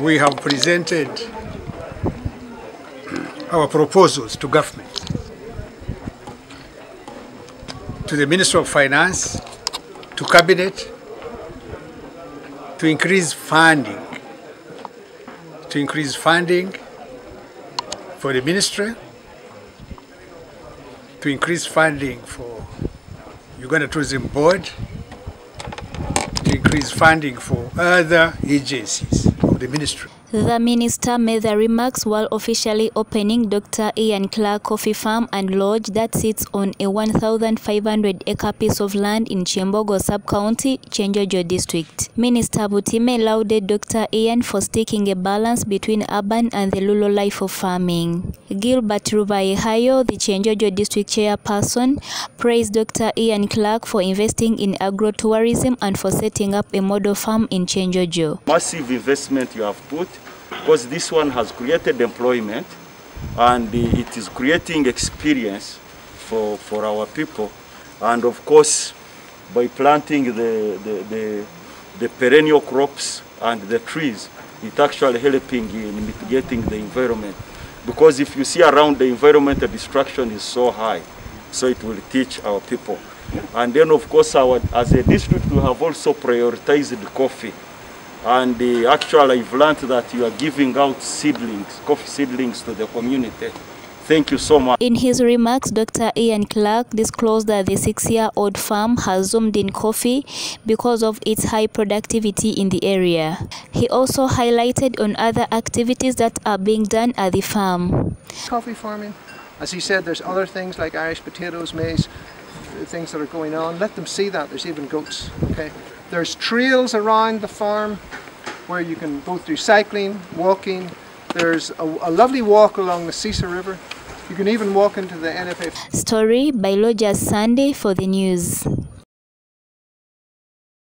we have presented our proposals to government, to the Minister of Finance, to Cabinet, to increase funding for the ministry, to increase funding for Uganda Tourism Board, to increase funding for other agencies of the ministry. The minister made the remarks while officially opening Dr. Ian Clark Coffee Farm and Lodge that sits on a 1,500-acre piece of land in Kyembogo Sub-County, Kyenjojo District. Minister Butime lauded Dr. Ian for striking a balance between urban and the rural life of farming. Gilbert Rubayehayo, the Kyenjojo District chairperson, praised Dr. Ian Clark for investing in agro-tourism and for setting up a model farm in Kyenjojo. Massive investment you have put, because this one has created employment and it is creating experience for our people. And of course, by planting the perennial crops and the trees, it's actually helping in mitigating the environment. Because if you see around, the environmental destruction is so high, so it will teach our people. And then of course, as a district, we have also prioritized coffee. And actually, I've learned that you are giving out seedlings, coffee seedlings to the community. Thank you so much. In his remarks, Dr. Ian Clark disclosed that the 6-year-old farm has zoomed in coffee because of its high productivity in the area. He also highlighted on other activities that are being done at the farm. Coffee farming, as he said, there's other things like Irish potatoes, maize, things that are going on. Let them see that. There's even goats. Okay. There's trails around the farm where you can both do cycling, walking. There's a lovely walk along the Cisa River. You can even walk into the NFA. Story by Lojas Sunday for the news.